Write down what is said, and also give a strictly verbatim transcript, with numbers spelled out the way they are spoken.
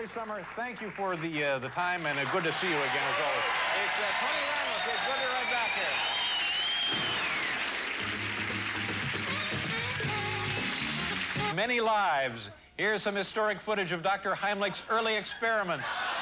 Summer. Thank you for the uh, the time, and uh, good to see you again as always. It's uh, Tony Randall. It's good to be right back here. Many lives. Here's some historic footage of Doctor Heimlich's early experiments.